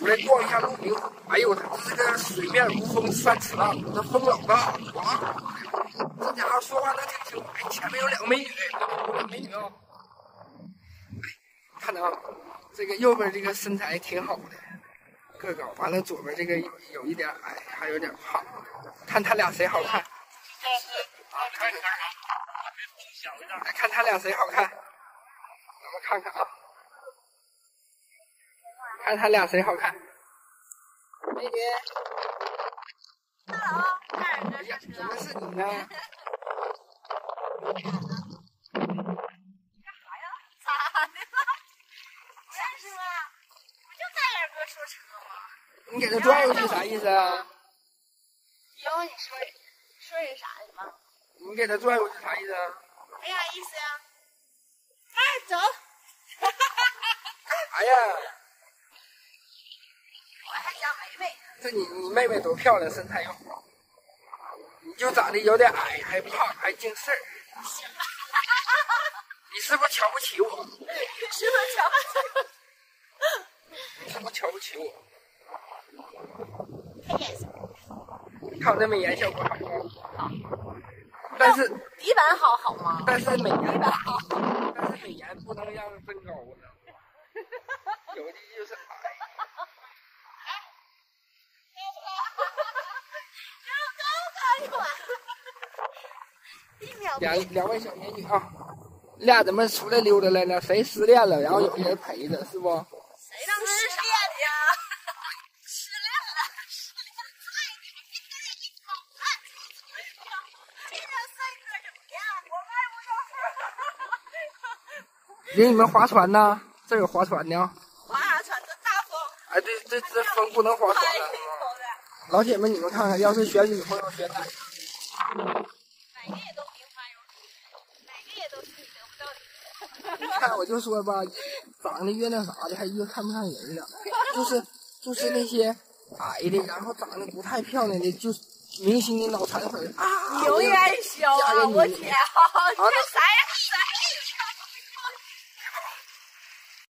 出来逛一下路边，哎呦，这个水面如风3尺浪，这风老大，哇！这家伙说话能听清。哎，前面有2个美女，哦。看到这个右边这个身材挺好的，个高，完了左边这个有一点矮，还有点胖，看他俩谁好看。来看他俩谁好看，咱们看看啊，看他俩谁好看。美女 ，Hello， 大人哥上车。 怎么是你呢？ 干啥呀？咋的了？不认识吗？不就大人哥说车吗？ 你给他拽过去啥意思啊？ 以后你说人啥的吗？ 你给他拽过去啥意思啊？ 没啥意思呀。哎，走。 干啥呀？ 我还想美美。 这你妹妹多漂亮，身材又好，你就长得有点矮，还胖，还净事儿。你是不是瞧不起我？ 是不是瞧不起？ 你是不是瞧不起我？ 看颜色。 看我这美颜效果好不好？但是底板好吗？ 但是美颜底板好， 但是美颜不能让增高呢，有的就是矮。两位小美女啊，俩怎么出来溜达来呢？谁失恋了，然后有人陪着，是不？ 谁让他失恋的呀？失恋了，这个帅哥怎么样？我卖不上。 领你们划船呢？这有划船呢。 划啥船？这大风。 哎，对，这风不能划船了。老铁们，你们看看，要是选女朋友选哪个？ 哪个也都名花有主，哪个也都是你得不到的。 你看，我就说吧，长得越那啥的，还越看不上人了。就是那些矮的，然后长得不太漂亮的，就是明星的脑残粉啊！ 牛元宵啊！我天，这啥呀？